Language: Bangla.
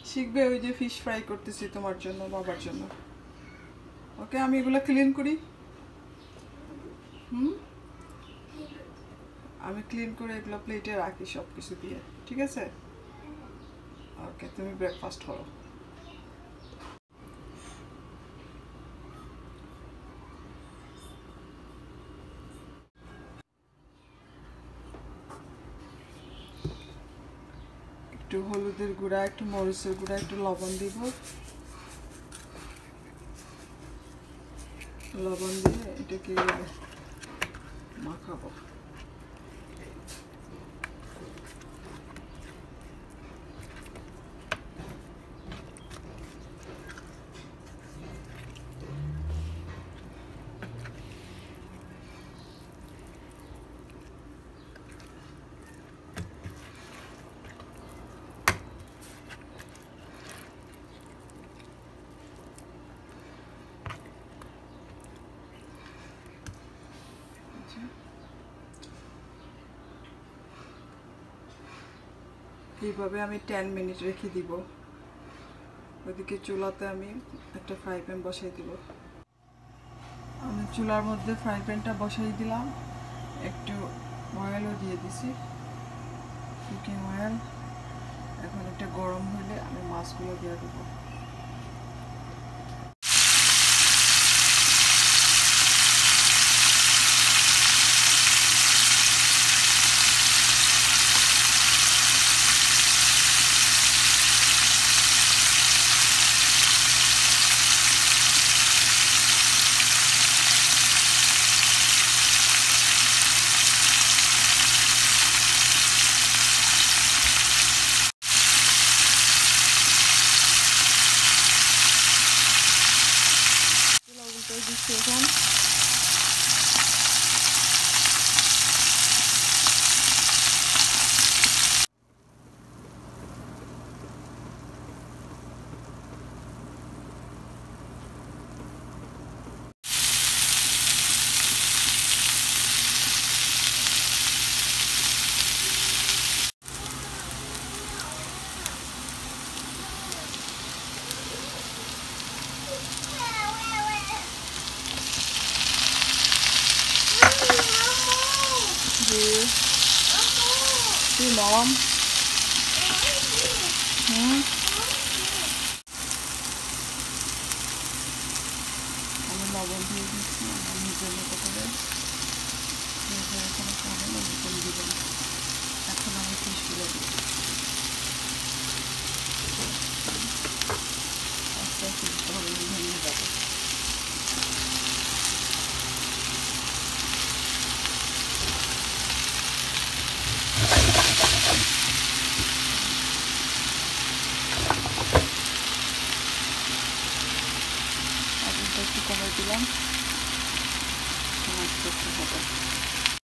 শিখবে ওই যে ফিশ ফ্রাই করতেছি তোমার জন্য বাবার জন্য ওকে আমি এগুলো ক্লিন করি আমি ক্লিন করে এগুলো প্লেটে রাখি সব কিছু দিয়ে ঠিক আছে ওকে তুমি ব্রেকফাস্ট করো একটু হলুদের গুঁড়া একটু মরিচের গুঁড়া একটু লবণ দিব লবণ দিয়ে এটাকে মাখাবো এইভাবে আমি 10 মিনিট রেখে দিব ওদিকে চুলাতে আমি একটা ফ্রাই প্যান বসাই দিব আমি চুলার মধ্যে ফ্রাই প্যানটা বসাই দিলাম একটু অয়েলও দিয়ে দিছি কুকিং অয়েল এখন এটা গরম হলে আমি মাছগুলো দিয়ে দেবো দিচ্ছি এখন Mom. আমি লবণ দিয়ে দিচ্ছি আমি নিজের মতো করে কোনো খাবে না লবণ দিবেন এখন আমি ফিশগুলো দিচ্ছি আস্তে আস্তে দিতে হবে ভেঙে যাবে একটু কমে দিলাম করতে হবে